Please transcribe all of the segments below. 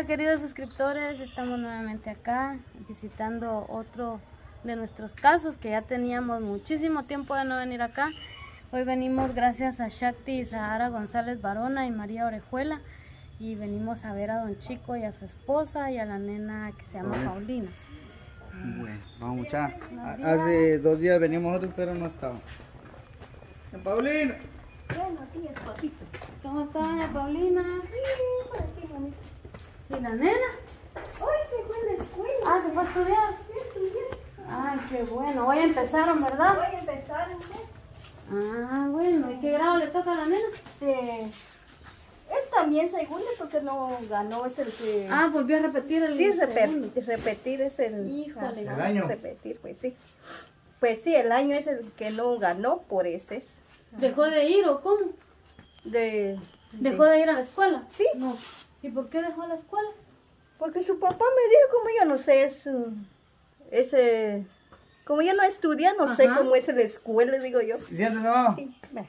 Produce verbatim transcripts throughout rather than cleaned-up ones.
queridos suscriptores, estamos nuevamente acá visitando otro de nuestros casos que ya teníamos muchísimo tiempo de no venir acá. Hoy venimos gracias a Shakti Sahara González Barona y María Orejuela y venimos a ver a don Chico y a su esposa y a la nena que se llama Bien. Paulina. Bueno, vamos mucha. Hace dos días venimos nosotros, pero no estaba. Paulina. Buenos días, papito. ¿Cómo está doña Paulina? Sí, por aquí, mamita. ¿Y la nena? Hoy se fue a la escuela. Ah, ¿se fue a estudiar? Fui a estudiar. Ay, qué bueno. Hoy empezaron, ¿verdad? Voy a empezar, ¿no? Ah, bueno. ¿Y qué grado le toca a la nena? Eh, es también segundo porque no ganó, es el que... Ah, volvió a repetir el sí, segundo. repetir, repetir es el... Híjole. ajá, ¿El año? Repetir, pues sí. Pues sí, el año es el que no ganó, por ese es. ¿Dejó de ir o cómo? De... ¿Dejó de ir a la escuela? Sí. No. ¿Y por qué dejó la escuela? Porque su papá me dijo, como yo no sé, es... uh, ese... Como yo no estudié, no sé Ajá. cómo es la escuela, digo yo. Siéntese, mamá. Sí, ve,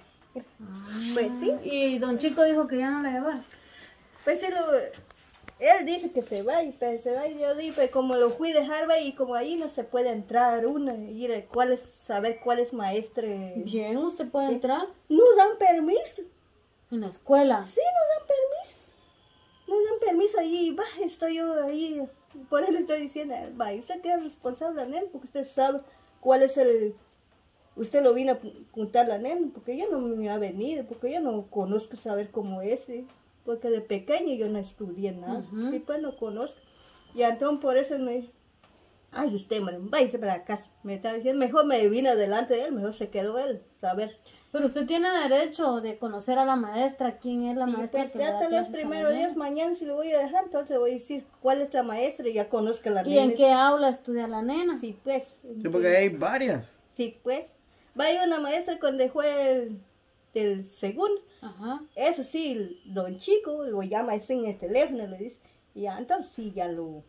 pues sí. Y don Chico dijo que ya no la llevara. Pues él, lo- él dice que se va, y pues se va, y yo digo, pues como lo fui a dejar, va, y como ahí no se puede entrar uno, y ir a cuál es, saber cuál es maestre. Bien, ¿usted puede entrar No dan permiso, en la escuela? sí, no dan permiso, no dan permiso, ahí va, estoy yo ahí, por eso le estoy diciendo, va, y usted queda responsable, nene, porque usted sabe cuál es el, usted lo vino a contar la nena, porque yo no me ha venido, porque yo no conozco saber cómo es, ¿sí? Porque de pequeño yo no estudié nada, Ujú. y pues no conozco. Y entonces por eso me dijo, ay, usted, hombre, váyase para la casa. Me estaba diciendo, mejor me vine delante de él, mejor se quedó él, saber. Pero usted tiene derecho de conocer a la maestra, quién es la Sí, maestra pues que le ya da hasta los clases a la primeros nena. días, mañana si lo voy a dejar, entonces le voy a decir cuál es la maestra y ya conozca la ¿Y en nena. qué aula estudia la nena? Sí, pues. Sí, porque hay varias. Sí, pues. Vaya una maestra cuando fue el, del segundo. Ajá. Eso sí, don Chico lo llama así en el teléfono, le dice, y ya, entonces sí, ya lo,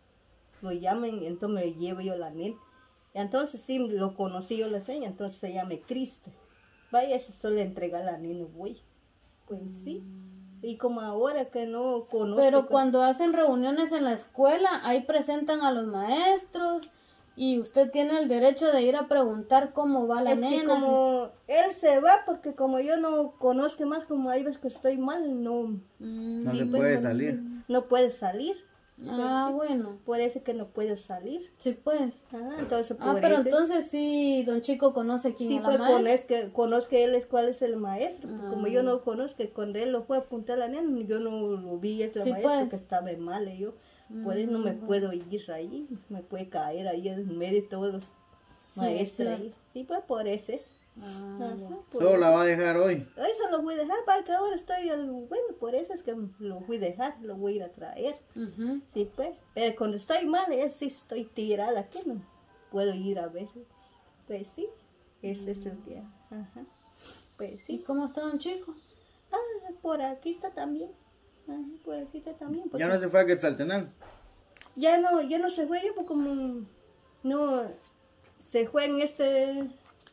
lo llaman, entonces me llevo yo la nena. Y entonces sí, lo conocí yo la seña, entonces se llama Cristo. Vaya, eso suele entregar a la nena, voy. Pues sí. Y como ahora que no conozco. Pero que- cuando hacen reuniones en la escuela, ahí presentan a los maestros y usted tiene el derecho de ir a preguntar cómo va la es nena. que como él se va, porque como yo no conozco más, como hay veces que estoy mal, no, Mm, No se pues, puede no- salir. no puede salir. Ah, sí. bueno. Por eso que no puede salir. Sí, pues. Ah, entonces Ah, por pero eso- entonces sí, don Chico conoce quién sí, es la pues maestra. conozco, conozco él es cuál es el maestro. pues, Como yo Ah. no conozco, cuando él lo fue a apuntar a la nena, yo no lo vi, es la Sí, maestra pues. que estaba mal. Y yo, por eso no me Mm, puedo ir ahí, me puede caer ahí en medio de todos los Sí, maestros es ahí. Sí, pues por eso es. Ah, Ajá, ya. por Solo eso. la va a dejar hoy. Eso lo voy a dejar para que ahora estoy, al- bueno, por eso es que lo voy a dejar, lo voy a ir a traer. Ujú. Sí, pues, pero cuando estoy mal, es sí estoy tirada aquí, no puedo ir a ver. Pues sí, ese es el día. Ajá. Pues ¿Y sí. cómo está don Chico? Ah, por aquí está también. Ajá, por aquí está también. porque Ya no se fue a Quetzaltenango. ya no, ya no se fue yo, porque como no se fue en este.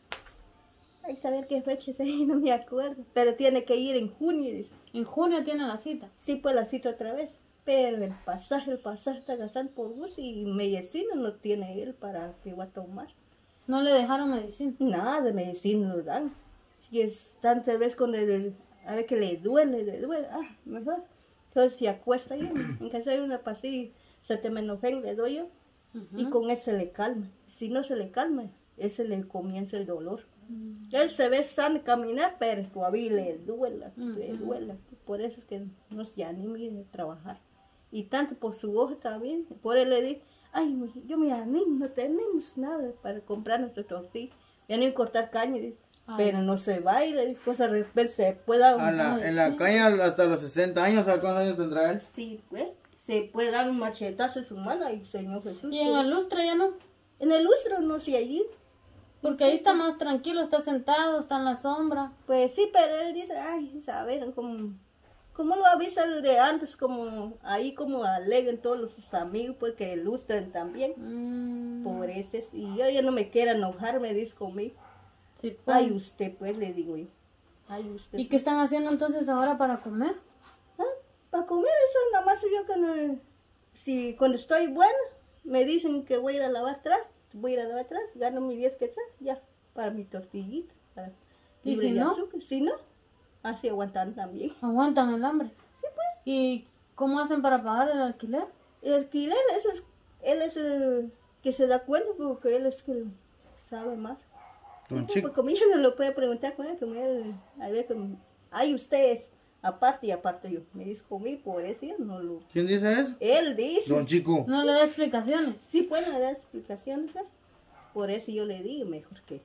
Ay, saber qué fecha es ahí, no me acuerdo. Pero tiene que ir en junio, dice. En junio tiene la cita. Sí, pues la cita otra vez. Pero el pasaje, el pasaje está gastando por bus y medicina no tiene él para que va a tomar. No le dejaron medicina. Nada de medicina no dan. Si es tantas veces con el, a ver que le duele, le duele, ah, mejor. Entonces se acuesta ahí, en casa hay una pastilla, acetaminofén le doy yo, y Ujú. con eso le calma. Si no se le calma, ese le comienza el dolor. Mm. Él se ve sano caminar, pero todavía le duela, le Ujú. duela. Por eso es que no se anima a ir a trabajar. Y tanto por su ojo también. Por él le digo, ay, mi- yo me animo, no tenemos nada para comprar nuestro tortillo. Ya no cortar caña, dice. Ay. Pero no se va y le digo, cosa de repente se pueda... A la, Ay, en la sí. caña hasta los sesenta años, ¿sabes cuántos años tendrá él? Sí, pues, se puede dar un machetazo en su mano y Señor Jesús. Y en el lustre ya no. En el lustro no sé allí. Porque ahí está más tranquilo, está sentado, está en la sombra. Pues sí, pero él dice, ay, saber, como, como lo avisa el de antes, como ahí como alegran todos los- sus amigos, pues que ilustran también. Mm, Por eso, es- y yo ya no me quiero enojar, me dice conmigo. sí, pues. Ay, usted, pues, le digo yo. Ay, usted. ¿Y qué están haciendo entonces ahora para comer? Ah, para comer eso, nada más yo cuando, si, cuando estoy buena, me dicen que voy a ir a lavar atrás, voy a ir a lavar atrás, gano mis diez quetzales, ya, para mi tortillita, para ¿Y libre si de no? azúcar. Si no, así aguantan también. Aguantan el hambre. Sí, pues. ¿Y cómo hacen para pagar el alquiler? El alquiler, ese es, él es el que se da cuenta porque él es el que sabe más. Don Sí, Chico. pues, como ella no lo puede preguntar con él, como él, a ver, como, hay ustedes, aparte y aparte yo, me dice conmigo, por eso yo no lo... ¿Quién dice eso? Él dice, Don Chico. No le da explicaciones. sí pueden dar explicaciones, ¿eh? Por eso yo le digo mejor que...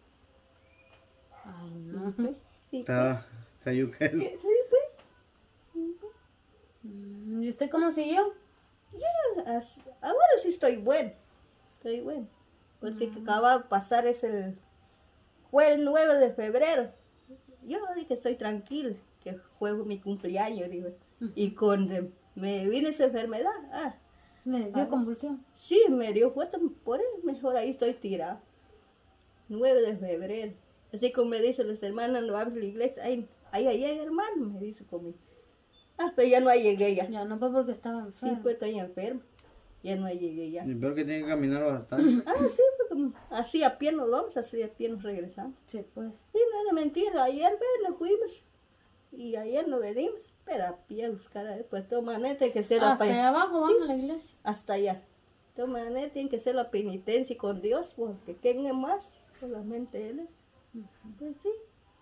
Ay, Sí, no. pues, sí, Está, está yuca eso. pues, sí, pues. Mm, ¿Y usted cómo siguió? Ya, as- ahora sí estoy bueno, estoy bueno, porque que acaba de pasar es el, fue el nueve de febrero, yo dije que estoy tranquila, que fue mi cumpleaños, digo, y cuando me vino esa enfermedad, ah, Le dio Ah. convulsión. sí, me dio fuerte, por eso mejor ahí estoy tirado, nueve de febrero, así como me dicen los hermanos, no vamos a la iglesia, ahí, ahí, ahí, hermano, me dice conmigo, ah, pero ya no llegué ya. Ya no fue porque estaba Sí, enfermo. pues estoy enferma. Ya no llegué ya. Y peor que tiene que caminar bastante. Ah, sí, porque así a pie nos vamos, así a pie nos regresamos. Sí, pues. Sí, no era mentira. Ayer ve, nos fuimos. Y ayer nos venimos. Pero a pie a buscar a él. Pues de todas maneras tiene que ser la Hasta pe- allá abajo van a la iglesia. hasta allá. De todas maneras tiene que ser la penitencia con Dios. Porque ¿quién es más? Solamente Él es. Pues sí.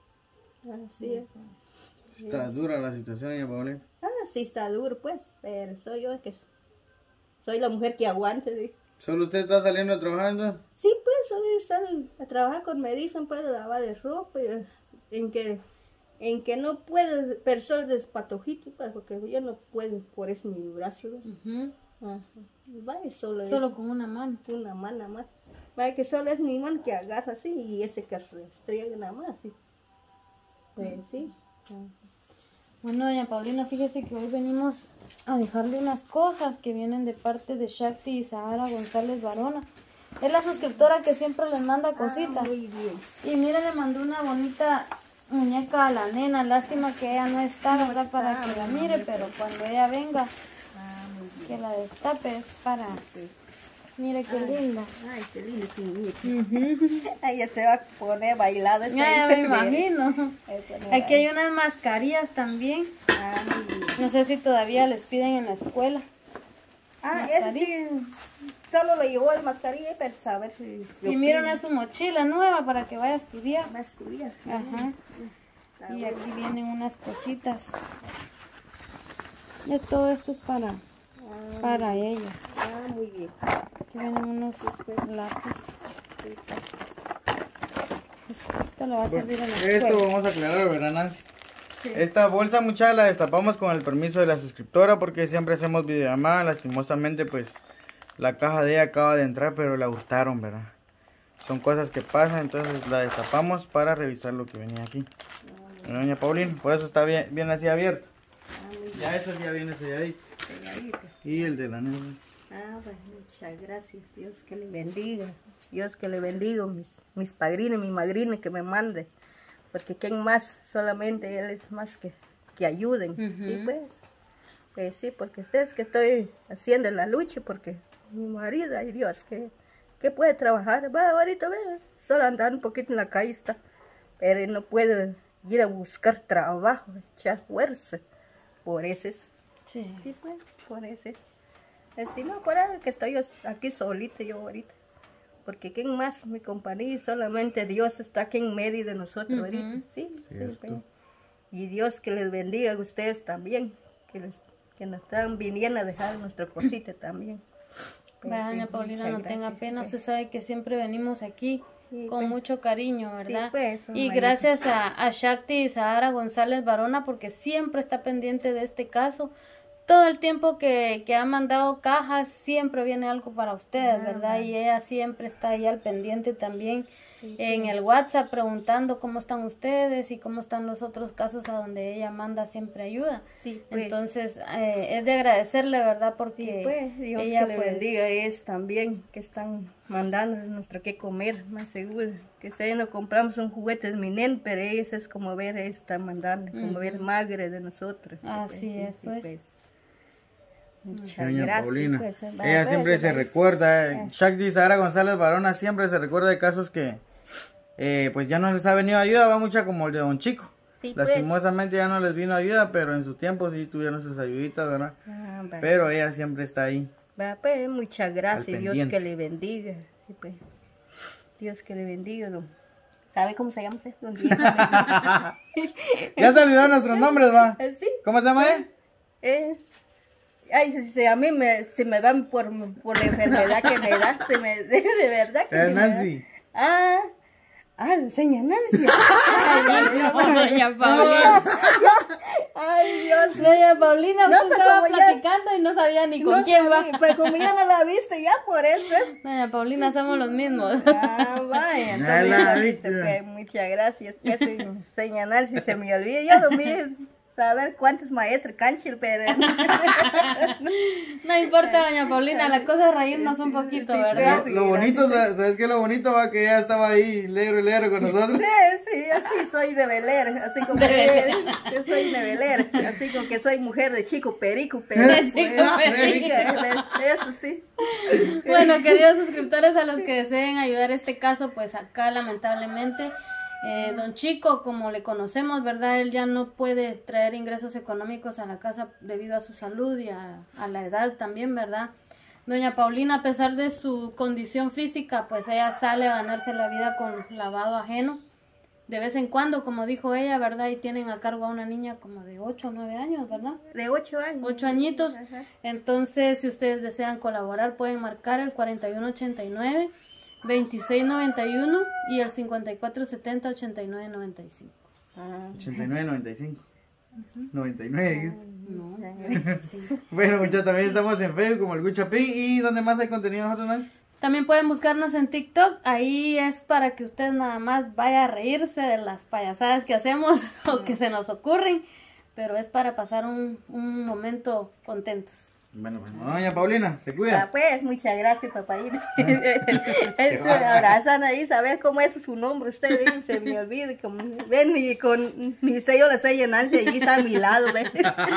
Así es. Está dura la situación, ya Paulina. Ah, sí está duro pues. Pero soy yo que soy la mujer que aguante. ¿Sí? ¿Solo usted está saliendo trabajando? Sí, pues, soy estar a trabajar con medicina, pues, lavar de ropa, y, en que en que no puedo, personas despatojito, pues, porque yo no puedo, por eso mi brazo, ¿no? Ujú. Ajá. Vaya, solo, Solo es con una mano. una mano nada más. Vaya, que solo es mi mano que agarra así, y ese que restriega nada más, sí. Pues, sí. Ajá. Bueno, doña Paulina, fíjese que hoy venimos a dejarle unas cosas que vienen de parte de Shakti y Sahara González Barona. Es la suscriptora que siempre les manda cositas. Ah, muy bien. Y mire, le mandó una bonita muñeca a la nena. Lástima que ella no está, ¿verdad? Para que la mire, pero cuando ella venga, Ah, muy bien. que la destape, es para... Pues, Mire qué linda. ay, qué lindo es mi muñeca. Ujú. Ay, ya se va a poner bailada. esta Ya, ya me enfermera. imagino. Eso no Aquí hay unas mascarillas también. Ah, muy bien. No sé si todavía les piden en la escuela. Ah, ese sí, solo le llevó el mascarilla para saber si... Y miren, es su mochila nueva para que vaya a estudiar. Va a estudiar. Ajá. Está Y bueno. aquí vienen unas cositas. Y todo esto es para, Ah, para ella. ah, muy bien. Aquí vienen unos lápices. Esto le va a servir en la Esto escuela. vamos a aclararlo, ¿verdad, Nancy? Sí. Esta bolsa, muchacha, la destapamos con el permiso de la suscriptora porque siempre hacemos videollamada. Lastimosamente, pues, la caja de ella acaba de entrar, pero la hurtaron, ¿verdad? Son cosas que pasan, entonces la destapamos para revisar lo que venía aquí. Doña Paulina, por eso está bien, bien así abierto. Ah, muy bien. Ya eso ya viene selladito. Pegadito. Y el de la nena. Ah, pues muchas gracias. Dios que le bendiga. Dios que le bendiga, mis, mis padrinos, mi madrina que me mande. Porque quién más, solamente Él es más que, que ayuden. Ujú. Y pues, pues sí, porque ustedes que estoy haciendo la lucha, porque mi marido, ay Dios, que, que puede trabajar. Va, ahorita ve, solo andar un poquito en la calle está. Pero él no puede ir a buscar trabajo, echar fuerza. Por eso es. Sí. Sí, pues, por eso es. Así no, por ahí que estoy aquí solita yo ahorita. Porque quién más, mi compañía, solamente Dios está aquí en medio de nosotros Ujú. ahorita. Sí, sí, Cierto. pues. Y Dios que les bendiga a ustedes también, que, les, que nos están viniendo a dejar nuestra cosita también. Pues, Vaya, sí, doña Paulina, muchas no tenga gracias, pena. pues. Usted sabe que siempre venimos aquí Sí, con pues. mucho cariño, ¿verdad? Sí, pues, y Mayita. gracias a, a Shakti y Sahara González Barona porque siempre está pendiente de este caso. Todo el tiempo que, que ha mandado cajas siempre viene algo para ustedes, Ah, ¿verdad? vale. Y ella siempre está ahí al pendiente también Sí, en pues. el WhatsApp preguntando cómo están ustedes y cómo están los otros casos a donde ella manda siempre ayuda. Sí, pues. Entonces, eh, es de agradecerle, ¿verdad? Porque Sí, pues, Dios ella que le pues, bendiga es también que están mandando nuestro que comer, más seguro. Que si no compramos un juguete de mi nen, pero eso es como ver, está mandando, como ver Ujú. magre de nosotros. Sí, Así pues, sí, es, sí, pues. pues. Muchas Doña gracias. Paulina. Pues, va, Ella pues, siempre se va. recuerda. eh, Shakti Sara González Barona siempre se recuerda de casos que eh, pues ya no les ha venido ayuda, va mucha como el de Don Chico. Sí, pues. Lastimosamente ya no les vino ayuda, pero en su tiempo sí tuvieron sus ayuditas, ¿verdad? Ah, va. Pero ella siempre está ahí. Va, pues, muchas gracias. Al Dios pendiente. que le bendiga. Sí, pues. Dios que le bendiga, don. ¿Sabe cómo se llama usted? Don Diego. Ya se olvidó nuestros nombres, va. Eh, Sí. ¿Cómo se llama ella? Eh, ay, si, si a mí me, se me van por, por la enfermedad que me da, se me, de, de verdad que Eh, se me da. Nancy. Ah, ah, enseña Nancy. Ay, Dios, Doña Paulina. ay, Dios. Doña Paulina, No, usted pues, estaba como ya- platicando y no sabía ni con No quién va. sabía, pues como ya no la viste, ya por eso. Doña Paulina, somos los mismos. Ah, vaya, Ya entonces, la ya viste. viste, pues, muchas gracias. Pues, enseña Nancy, se me olvida. Yo no vi saber cuántos maestros canchil, pero... No importa, doña Paulina, la cosa es reírnos un poquito, Sí, ¿verdad? Lo, lo bonito, ¿sabes ¿sabes qué? Lo bonito va que ella estaba ahí, legro y legro con nosotros. Sí, sí, así soy de Beler, así como que yo soy de Beler, así como que soy mujer de chico perico, pero De chico perico. eso sí. Bueno, queridos suscriptores, a los que deseen ayudar este caso, pues acá lamentablemente, eh, don Chico, como le conocemos, ¿verdad? Él ya no puede traer ingresos económicos a la casa debido a su salud y a, a la edad también, ¿verdad? Doña Paulina, a pesar de su condición física, pues ella sale a ganarse la vida con lavado ajeno. De vez en cuando, como dijo ella, ¿verdad? Y tienen a cargo a una niña como de ocho o nueve años, ¿verdad? De ocho años. Ocho añitos. Ajá. Entonces, si ustedes desean colaborar, pueden marcar el cuarenta y uno ochenta y nueve, veintiséis noventa y uno y el cincuenta y cuatro setenta, ochenta y nueve noventa y cinco. Ah, ochenta y nueve, noventa y cinco. noventa y nueve, dijiste. No, sí. Bueno, muchachos, también estamos en Facebook como el Guchapín. ¿Y dónde más hay contenido nosotros, Nancy? También pueden buscarnos en TikTok. Ahí es para que usted nada más vaya a reírse de las payasadas que hacemos o que se nos ocurren. Pero es para pasar un, un momento contentos. Bueno, bueno, doña Paulina, se ah, cuida. pues, muchas gracias, papaína. Él se abrazan ahí, saber cómo es su nombre, usted, ¿ven? Se me olvida. Como, ven, y con mi sello la sello Nancy, allí está a mi lado, ven.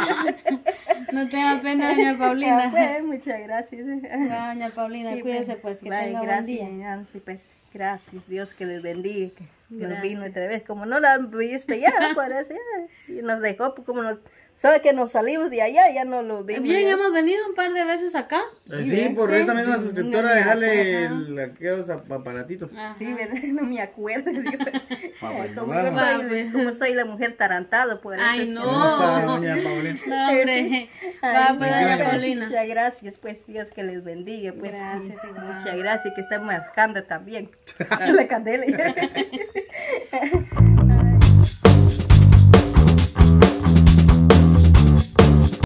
No tenga pena, doña Ah, Paulina. pues, muchas gracias. Va, doña Paulina, Sí, cuídese pues, que vaya, tenga buen gracias, día. Nancy, pues, gracias, Dios que les bendiga, que nos Gracias. vino otra vez, como no la viste ya, parece, y nos dejó, pues, como nos, sabe que nos salimos de allá, ya no lo vimos. Bien, ya. hemos venido un par de veces acá. Eh, sí, por sí. esta misma suscriptora, No me dejarle acuerdo. el- aquellos ap- aparatitos. Ajá. Sí, ¿verdad? No me acuerdo. digo. Ah, bueno, como, vamos. yo Va, soy, pues. como soy la mujer tarantada, por eso. Ay, es que- no. ¿Cómo está, doña Paulina? No, hombre. Va, Ay, pues, Ay, doña ay. Paulina. Muchas gracias, pues, Dios que les bendiga, pues. Gracias, sí, igual. Muchas gracias, que están marcando también. La candela.